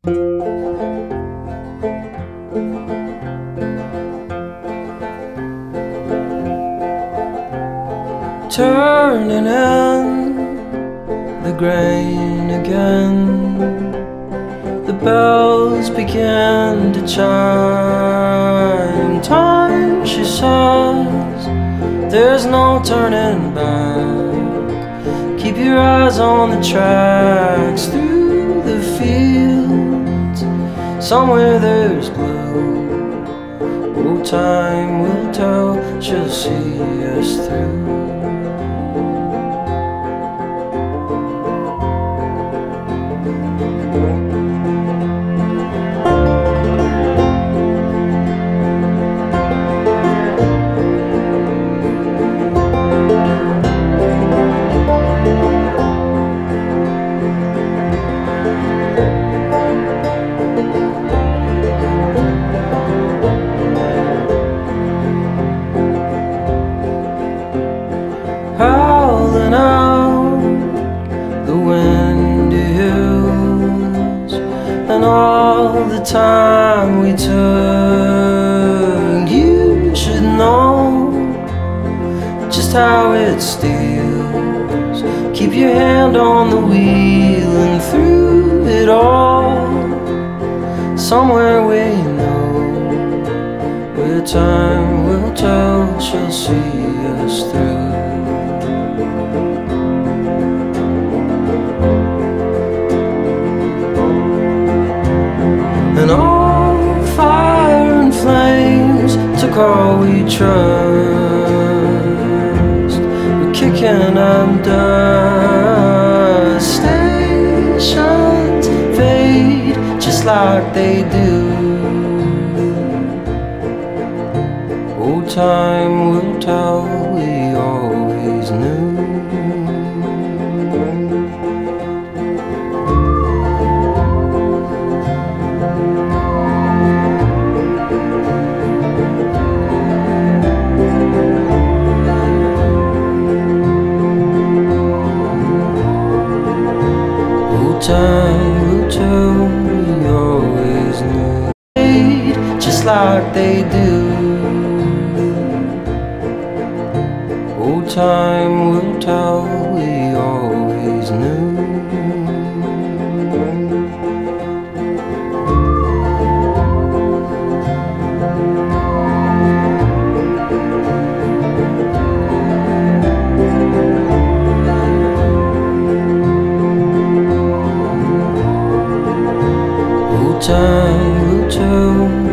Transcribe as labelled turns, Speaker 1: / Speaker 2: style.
Speaker 1: Turning in the grain again, the bells began to chime. Time, she says, there's no turning back. Keep your eyes on the tracks through the fields. Somewhere there's blue. Oh, time will tell, she'll see us through. Howling out the windy hills, and all the time we took. You should know just how it steals. Keep your hand on the wheel, and through it all, somewhere we know, where time will tell, she'll see us through. And all fire and flames took all we trust. We're kicking up dust. Stations fade just like they do. Oh, time will tell, we always knew. Time will tell, we always knew. Just like they do. Oh, time will tell, we always knew. Time will tell.